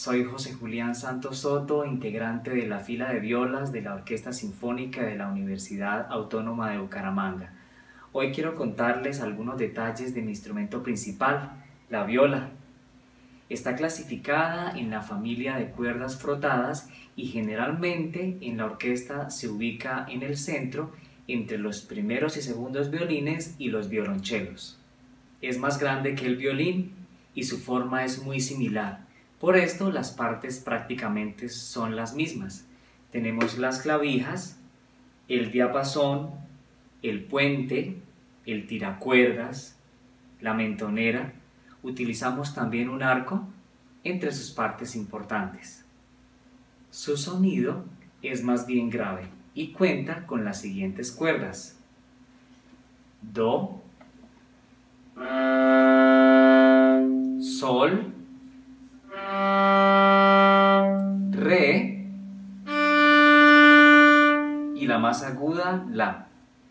Soy José Julián Santos Soto, integrante de la fila de violas de la Orquesta Sinfónica de la Universidad Autónoma de Bucaramanga. Hoy quiero contarles algunos detalles de mi instrumento principal, la viola. Está clasificada en la familia de cuerdas frotadas y generalmente en la orquesta se ubica en el centro entre los primeros y segundos violines y los violonchelos. Es más grande que el violín y su forma es muy similar. Por esto las partes prácticamente son las mismas. Tenemos las clavijas, el diapasón, el puente, el tiracuerdas, la mentonera. Utilizamos también un arco entre sus partes importantes. Su sonido es más bien grave y cuenta con las siguientes cuerdas: do, sol, re y la más aguda, la.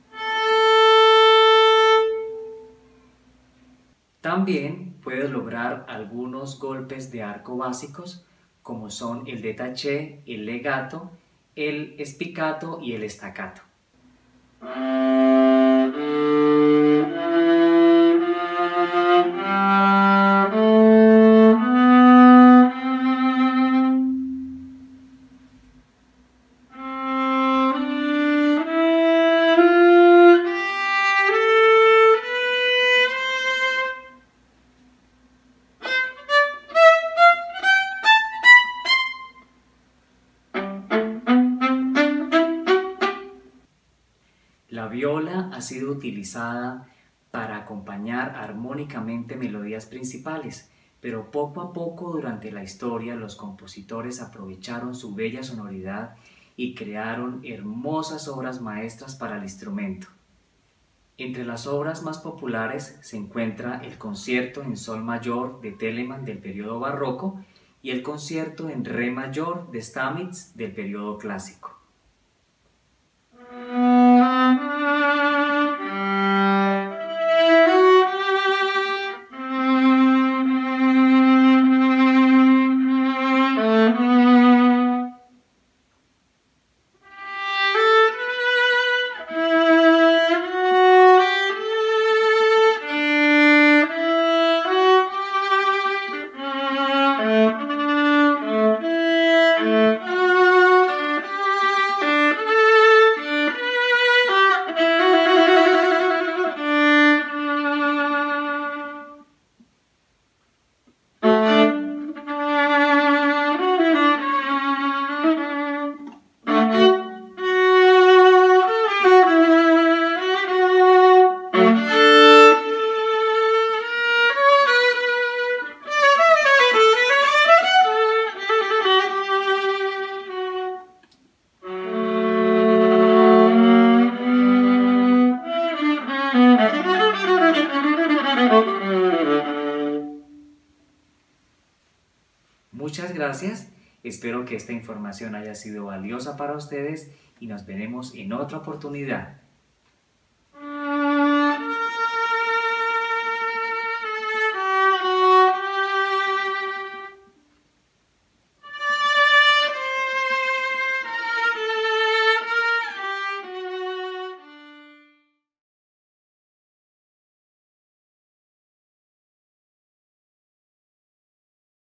También puedes lograr algunos golpes de arco básicos como son el détaché, el legato, el spiccato y el staccato. La viola ha sido utilizada para acompañar armónicamente melodías principales, pero poco a poco durante la historia los compositores aprovecharon su bella sonoridad y crearon hermosas obras maestras para el instrumento. Entre las obras más populares se encuentra el concierto en sol mayor de Telemann del periodo barroco y el concierto en re mayor de Stamitz del periodo clásico. Muchas gracias, espero que esta información haya sido valiosa para ustedes y nos veremos en otra oportunidad.